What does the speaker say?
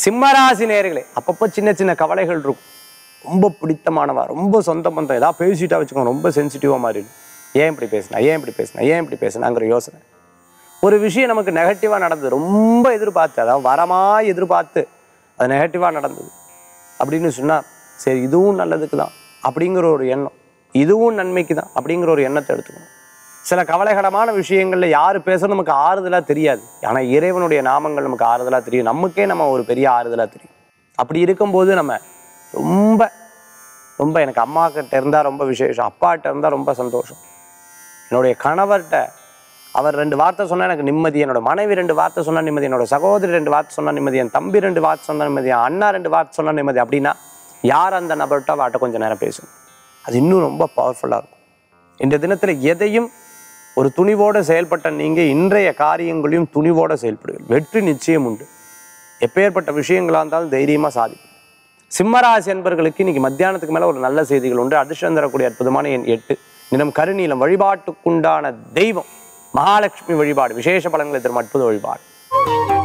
சிம்மராசி நேயர்களே, அப்பப்போ சின்ன சின்ன கவலைகள் இருக்கும். ரொம்ப பிடித்தமானவா, ரொம்ப சொந்த பந்தம் ஏதாவது பேசிட்டா வச்சுக்கோங்க, ரொம்ப சென்சிட்டிவாக மாறிடும். ஏன் இப்படி பேசினா, ஏன் இப்படி பேசினா, ஏன் இப்படி பேசினாங்கிற யோசனை. ஒரு விஷயம் நமக்கு நெகட்டிவாக நடந்தது, ரொம்ப எதிர்பார்த்து, அதாவது வரமாக எதிர்பார்த்து அது நெகட்டிவாக நடந்தது அப்படின்னு சொன்னால், சரி இதுவும் நல்லதுக்கு தான் அப்படிங்கிற ஒரு எண்ணம், இதுவும் நன்மைக்கு தான் அப்படிங்கிற ஒரு எண்ணத்தை எடுத்துக்கணும். சில கவலைகரமான விஷயங்களில் யார் பேசுறது நமக்கு ஆறுதலாக தெரியாது. ஆனால் இறைவனுடைய நாமங்கள் நமக்கு ஆறுதலாக தெரியும். நமக்கே நம்ம ஒரு பெரிய ஆறுதலாக தெரியும். அப்படி இருக்கும்போது நம்ம ரொம்ப ரொம்ப எனக்கு அம்மா கிட்ட இருந்தால் ரொம்ப விசேஷம், அப்பாட்ட இருந்தால் ரொம்ப சந்தோஷம், என்னுடைய கணவர்கிட்ட அவர் 2 வார்த்தை சொன்னால் எனக்கு நிம்மதி, என்னோட மனைவி 2 வார்த்தை சொன்னால் நிம்மதி, என்னோட சகோதரி 2 வார்த்தை சொன்னால் நிம்மதி, என் தம்பி 2 வார்த்தை சொன்னால் நிம்மதி, என் அண்ணா 2 வார்த்தை சொன்னால் நிம்மதி அப்படின்னா யார் அந்த நபர்கிட்ட வாட்ட கொஞ்சம் நேரம் பேசணும். அது இன்னும் ரொம்ப பவர்ஃபுல்லாக இருக்கும். இந்த தினத்தில் எதையும் ஒரு துணிவோடு செயல்பட்ட நீங்கள் இன்றைய காரியங்களையும் துணிவோடு செயல்படுவீர்கள். வெற்றி நிச்சயம் உண்டு. எப்பேற்பட்ட விஷயங்களாக இருந்தாலும் தைரியமாக சாதிக்கும். சிம்மராசி என்பர்களுக்கு இன்னைக்கு மத்தியானத்துக்கு மேலே ஒரு நல்ல செய்திகள் உண்டு. அதிர்ஷ்டம் தரக்கூடிய அற்புதமான எண் 8, நிறம் கருநீலம். வழிபாட்டுக்குண்டான தெய்வம் மகாலட்சுமி வழிபாடு. விசேஷ பலன்களை தரும் அற்புத வழிபாடு.